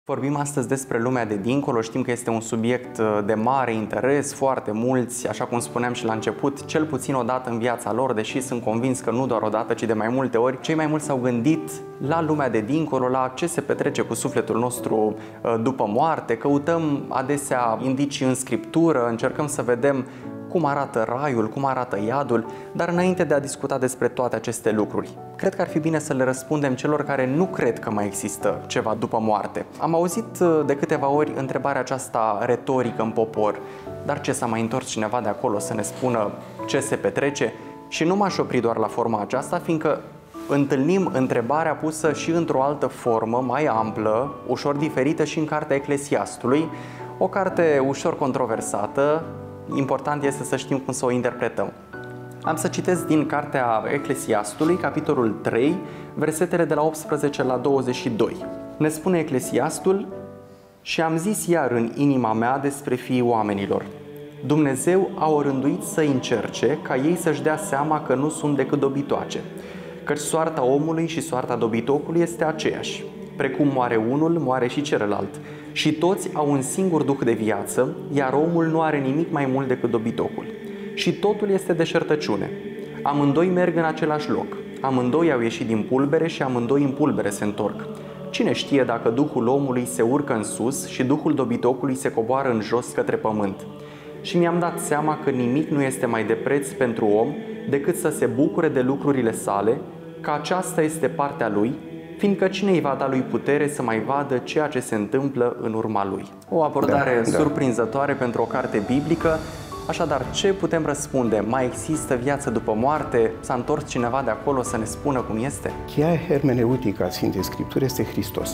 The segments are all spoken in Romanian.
Vorbim astăzi despre lumea de dincolo. Știm că este un subiect de mare interes, foarte mulți, așa cum spuneam și la început, cel puțin o dată în viața lor, deși sunt convins că nu doar o dată, ci de mai multe ori, cei mai mulți s-au gândit la lumea de dincolo, la ce se petrece cu sufletul nostru după moarte. Căutăm adesea indicii în Scriptură, încercăm să vedem cum arată raiul, cum arată iadul, dar înainte de a discuta despre toate aceste lucruri, cred că ar fi bine să le răspundem celor care nu cred că mai există ceva după moarte. Am auzit de câteva ori întrebarea aceasta retorică în popor, dar ce, s-a mai întors cineva de acolo să ne spună ce se petrece? Și nu m-aș opri doar la forma aceasta, fiindcă întâlnim întrebarea pusă și într-o altă formă, mai amplă, ușor diferită și în cartea Eclesiastului, o carte ușor controversată. Important este să știm cum să o interpretăm. Am să citesc din cartea Eclesiastului, capitolul 3, versetele de la 18 la 22. Ne spune Eclesiastul: și am zis iar în inima mea despre fiii oamenilor: Dumnezeu a orânduit să încerce ca ei să-și dea seama că nu sunt decât dobitoace, căci soarta omului și soarta dobitocului este aceeași. Precum moare unul, moare și celălalt. Și toți au un singur duh de viață, iar omul nu are nimic mai mult decât dobitocul. Și totul este deșertăciune. Amândoi merg în același loc. Amândoi au ieșit din pulbere și amândoi în pulbere se întorc. Cine știe dacă duhul omului se urcă în sus și duhul dobitocului se coboară în jos către pământ? Și mi-am dat seama că nimic nu este mai de preț pentru om decât să se bucure de lucrurile sale, că aceasta este partea lui, fiindcă cine îi va da lui putere să mai vadă ceea ce se întâmplă în urma lui? O abordare surprinzătoare pentru o carte biblică. Așadar, ce putem răspunde? Mai există viață după moarte? S-a întors cineva de acolo să ne spună cum este? Cheia hermeneutică a Sfintei Scripturi este Hristos.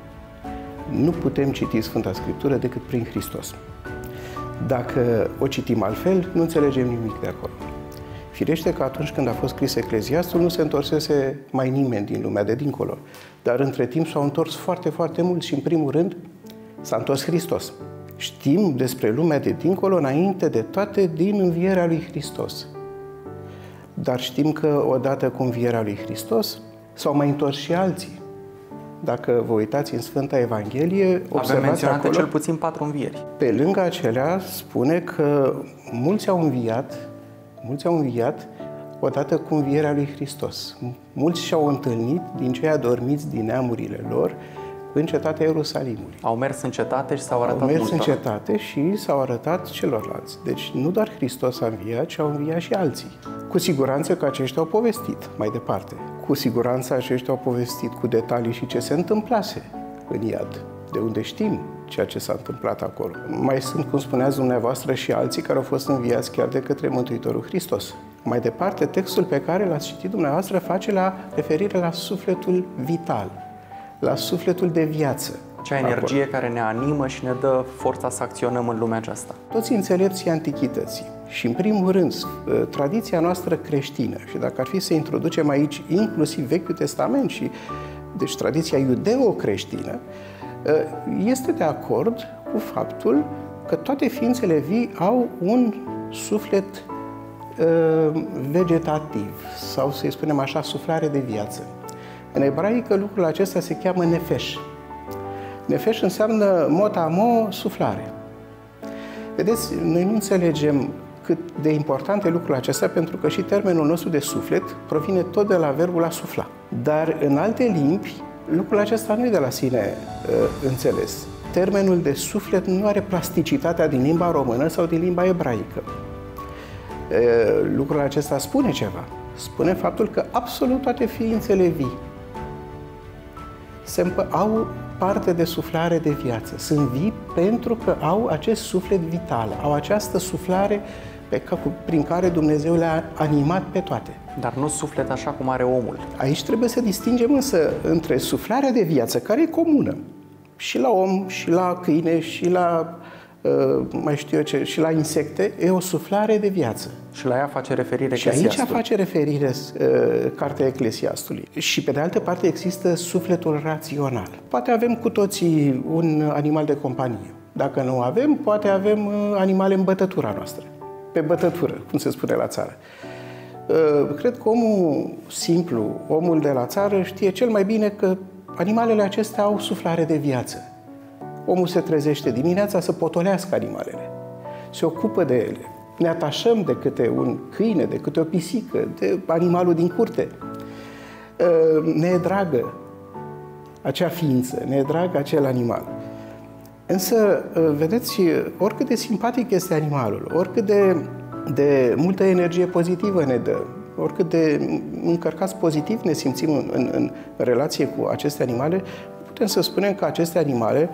Nu putem citi Sfânta Scriptură decât prin Hristos. Dacă o citim altfel, nu înțelegem nimic de acolo. Firește că atunci când a fost scris Ecleziastul, nu se întorsese mai nimeni din lumea de dincolo. Dar între timp s-au întors foarte, foarte mulți și, în primul rând, s-a întors Hristos. Știm despre lumea de dincolo înainte de toate din învierea lui Hristos. Dar știm că odată cu învierea lui Hristos s-au mai întors și alții. Dacă vă uitați în Sfânta Evanghelie, avem menționate acolo, cel puțin 4 învieri. Pe lângă acelea spune că mulți au înviat odată cu învierea lui Hristos. Mulți și-au întâlnit din cei adormiți din neamurile lor în cetatea Ierusalimului. Au mers în cetate și s-au arătat în cetate și s-au arătat celorlalți. Deci nu doar Hristos a înviat, ci au înviat și alții. Cu siguranță că aceștia au povestit mai departe. Cu siguranță aceștia au povestit cu detalii și ce se întâmplase în iad. De unde știm ceea ce s-a întâmplat acolo. Mai sunt, cum spuneați dumneavoastră, și alții care au fost înviați chiar de către Mântuitorul Hristos. Mai departe, textul pe care l-ați citit dumneavoastră face referire la sufletul vital, la sufletul de viață. Acea energie care ne animă și ne dă forța să acționăm în lumea aceasta. Toți înțelepții antichității și, în primul rând, tradiția noastră creștină, și dacă ar fi să introducem aici inclusiv Vechiul Testament și, deci, tradiția iudeo-creștină, este de acord cu faptul că toate ființele vii au un suflet vegetativ, sau să-i spunem așa, suflare de viață. În ebraică lucrul acesta se cheamă nefesh. Nefesh înseamnă mot-amo, suflare. Vedeți, noi nu înțelegem cât de important e lucrul acesta, pentru că și termenul nostru de suflet provine tot de la verbul a sufla. Dar în alte limbi, lucrul acesta nu e de la sine înțeles. Termenul de suflet nu are plasticitatea din limba română sau din limba ebraică. Lucrul acesta spune ceva. Spune faptul că absolut toate ființele vii au parte de suflare de viață. Sunt vii pentru că au acest suflet vital, au această suflare prin care Dumnezeu le-a animat pe toate. Dar nu suflet așa cum are omul. Aici trebuie să distingem însă între suflarea de viață, care e comună și la om, și la câine, și la și la insecte, e o suflare de viață. Și la ea face referire și aici face referire cartea Eclesiastului. Și pe de altă parte există sufletul rațional. Poate avem cu toții un animal de companie. Dacă nu avem, poate avem animale în bătătura noastră. Pe bătătură, cum se spune la țară. Cred că omul simplu, omul de la țară, știe cel mai bine că animalele acestea au suflare de viață. Omul se trezește dimineața să potolească animalele, se ocupă de ele. Ne atașăm de câte un câine, de câte o pisică, de animalul din curte. Ne e dragă acea ființă, ne e drag acel animal. Însă, vedeți, oricât de simpatic este animalul, oricât de multă energie pozitivă ne dă, oricât de încărcați pozitiv ne simțim în relație cu aceste animale, putem să spunem că aceste animale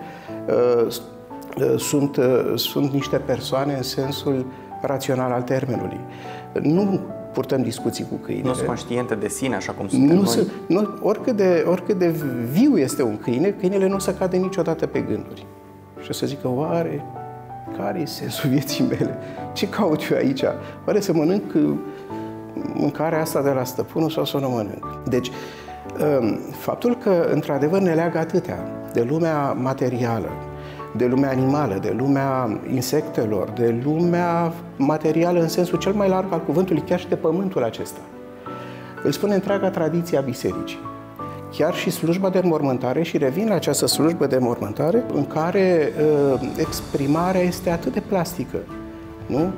sunt niște persoane în sensul rațional al termenului. Nu purtăm discuții cu câinele. Nu sunt conștiente de sine, așa cum suntem noi. Oricât de viu este un câine, câinele nu o să cade niciodată pe gânduri. Și o să zică, oare, care e sensul vieții mele? Ce caut eu aici? Oare să mănânc mâncarea asta de la stăpânul sau să nu mănânc? Deci, faptul că, într-adevăr, ne leagă atâtea de lumea materială, de lumea animală, de lumea insectelor, de lumea materială în sensul cel mai larg al cuvântului, chiar și de pământul acesta. Îl spune întreaga tradiție a bisericii. Chiar și slujba de înmormântare, și revin la această slujbă de înmormântare, în care exprimarea este atât de plastică, nu?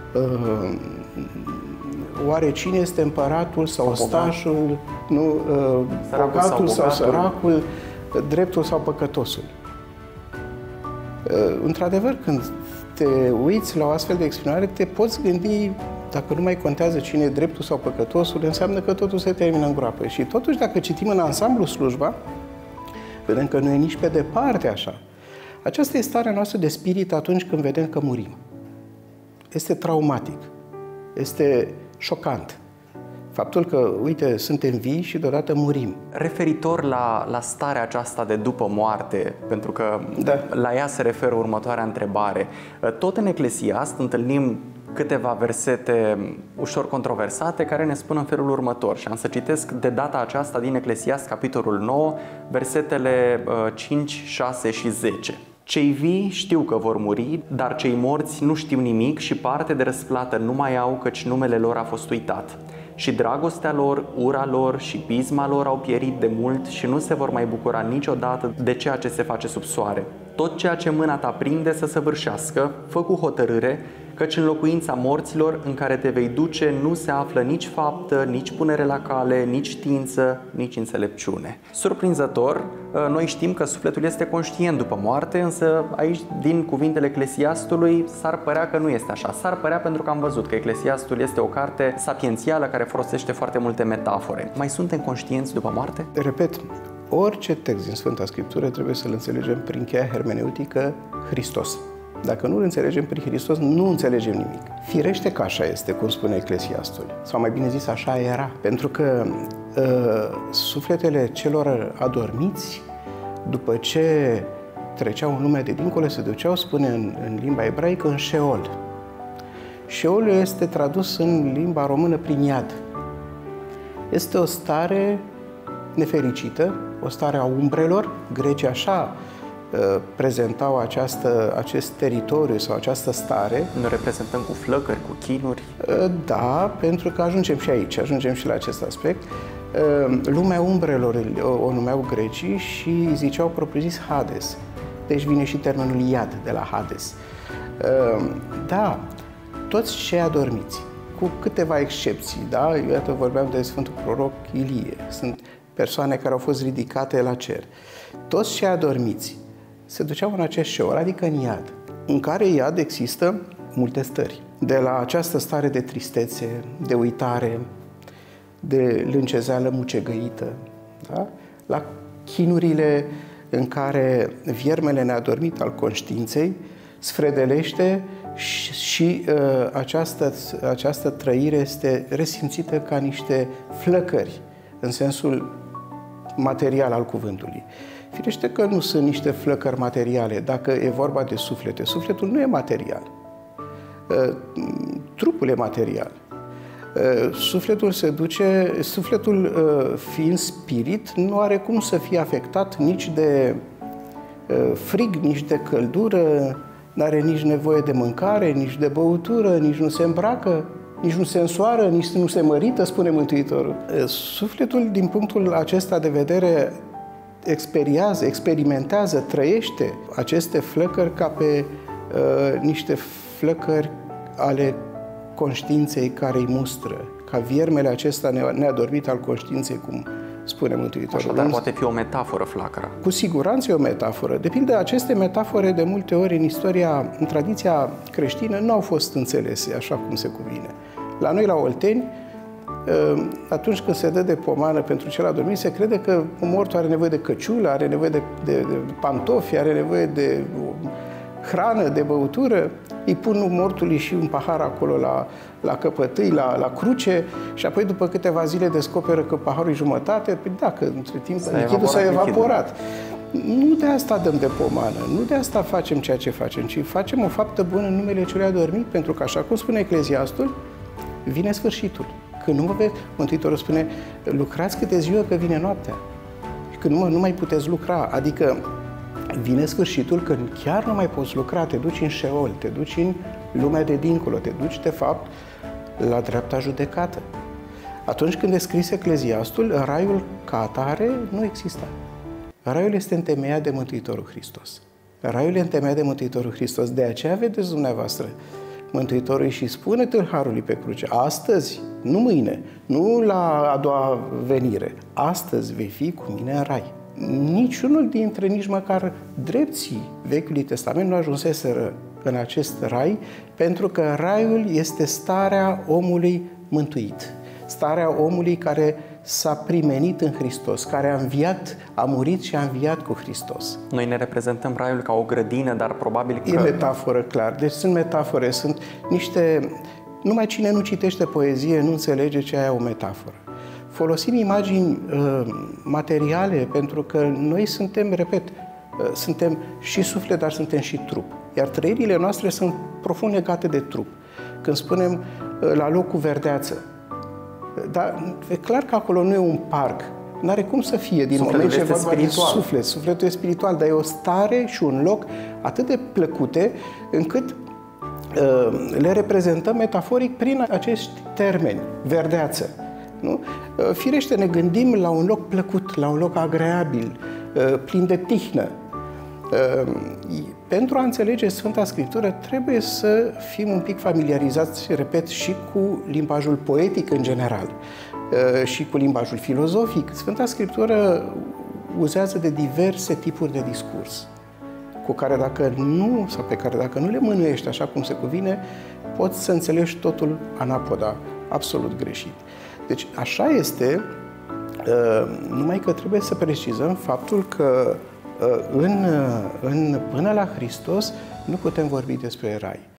Oare cine este împăratul sau ostașul, nu? Bogatul sau săracul, dreptul sau păcătosul? Într-adevăr, când te uiți la o astfel de exprimare, te poți gândi, dacă nu mai contează cine e dreptul sau păcătosul, înseamnă că totul se termină în groapă. Și totuși, dacă citim în ansamblu slujba, vedem că nu e nici pe departe așa. Aceasta este starea noastră de spirit atunci când vedem că murim. Este traumatic, este șocant. Faptul că, uite, suntem vii și deodată murim. Referitor la starea aceasta de după moarte, pentru că la ea se referă următoarea întrebare, tot în Eclesiast întâlnim câteva versete ușor controversate care ne spun în felul următor. Și am să citesc de data aceasta din Eclesiast, capitolul 9, versetele 5, 6 și 10. Cei vii știu că vor muri, dar cei morți nu știu nimic și parte de răsplată nu mai au, căci numele lor a fost uitat. Și dragostea lor, ura lor și pisma lor au pierit de mult și nu se vor mai bucura niciodată de ceea ce se face sub soare. Tot ceea ce mâna ta prinde să săvârșească, fă cu hotărâre, căci în locuința morților în care te vei duce nu se află nici faptă, nici punere la cale, nici știință, nici înțelepciune. Surprinzător, noi știm că sufletul este conștient după moarte, însă aici, din cuvintele Eclesiastului, s-ar părea că nu este așa. S-ar părea pentru că am văzut că Eclesiastul este o carte sapiențială care folosește foarte multe metafore. Mai suntem conștienți după moarte? Repet, orice text din Sfânta Scriptură trebuie să-l înțelegem prin cheia hermeneutică Hristos. Dacă nu îl înțelegem prin Hristos, nu înțelegem nimic. Firește că așa este, cum spune Eclesiastul. Sau mai bine zis, așa era. Pentru că sufletele celor adormiți, după ce treceau în lumea de dincolo, se duceau, spune în limba ebraică, în Sheol. Sheol este tradus în limba română prin iad. Este o stare nefericită, o stare a umbrelor. Grecii așa prezentau acest teritoriu sau această stare. Ne reprezentăm cu flăcări, cu chinuri? Da, pentru că ajungem și aici, ajungem și la acest aspect. Lumea umbrelor o numeau grecii și ziceau propriu-zis Hades. Deci vine și termenul iad de la Hades. Da, toți cei adormiți, cu câteva excepții, da? Iată, vorbeam de Sfântul Proroc Ilie. Sunt persoane care au fost ridicate la cer. Toți cei adormiți se duceau în acest Sheol, adică în iad, în care iad există multe stări. De la această stare de tristețe, de uitare, de lâncezeală mucegăită, da? La chinurile în care viermele neadormit al conștiinței sfredelește și această trăire este resimțită ca niște flăcări, în sensul material al cuvântului. Firește că nu sunt niște flăcări materiale, dacă e vorba de suflete. Sufletul nu e material. Trupul e material. Sufletul fiind spirit, nu are cum să fie afectat nici de frig, nici de căldură, nu are nici nevoie de mâncare, nici de băutură, nici nu se îmbracă, nici nu se însoară, nici nu se mărită, spune Mântuitorul. Sufletul, din punctul acesta de vedere, experimentează, trăiește aceste flăcări ca pe niște flăcări ale conștiinței care îi mustră, ca viermele acesta neadormit al conștiinței, cum spune Mântuitorul. Așadar, poate fi o metaforă flacăra. Cu siguranță e o metaforă. De pildă, aceste metafore de multe ori în tradiția creștină, nu au fost înțelese așa cum se cuvine. La noi, la Olteni, atunci când se dă de pomană pentru cel adormit, se crede că mortul are nevoie de căciulă, are nevoie de pantofi, are nevoie de hrană, de băutură. Îi pun mortului și un pahar acolo la căpătâi, la cruce, și apoi după câteva zile descoperă că paharul e jumătate. Păi da, că între timp lichidul s-a evaporat. Nu de asta dăm de pomană, nu de asta facem ceea ce facem, ci facem o faptă bună în numele celui adormit, pentru că, așa cum spune Ecleziastul, vine sfârșitul. Când nu mă vezi, Mântuitorul spune, lucrați câte ziua că vine noaptea. Și când nu mai puteți lucra, adică vine sfârșitul când chiar nu mai poți lucra, te duci în Șeol, te duci în lumea de dincolo, te duci, de fapt, la dreapta judecată. Atunci când e scris Ecleziastul, raiul ca atare nu exista. Raiul este întemeiat de Mântuitorul Hristos. Raiul e întemeiat de Mântuitorul Hristos. De aceea vedeți dumneavoastră, Mântuitorul și spune tâlharului pe cruce, astăzi, nu mâine, nu la a doua venire, astăzi vei fi cu mine în rai. Niciunul dintre, nici măcar drepții Vechiului Testament nu ajunseseră în acest rai, pentru că raiul este starea omului mântuit, starea omului care s-a primenit în Hristos, care a înviat, a murit și a înviat cu Hristos. Noi ne reprezentăm raiul ca o grădină, dar probabil că... E metaforă, clar. Deci sunt metafore, sunt niște... Numai cine nu citește poezie nu înțelege ce e o metaforă. Folosim imagini materiale pentru că noi suntem, repet, suntem și suflet, dar suntem și trup. Iar trăirile noastre sunt profund legate de trup. Când spunem la loc cu verdeață, dar e clar că acolo nu e un parc. N-are cum să fie din moment ce vorba de suflet. Sufletul e spiritual, dar e o stare și un loc atât de plăcute încât le reprezentăm metaforic prin acești termeni. Verdeață. Nu? Firește, ne gândim la un loc plăcut, la un loc agreabil, plin de tihnă. Pentru a înțelege Sfânta Scriptură trebuie să fim un pic familiarizați, repet, și cu limbajul poetic în general și cu limbajul filozofic. Sfânta Scriptură uzează de diverse tipuri de discurs cu care pe care dacă nu le mânuiești așa cum se cuvine, poți să înțelegi totul anapoda, absolut greșit. Deci așa este, numai că trebuie să precizăm faptul că până la Hristos nu putem vorbi despre rai.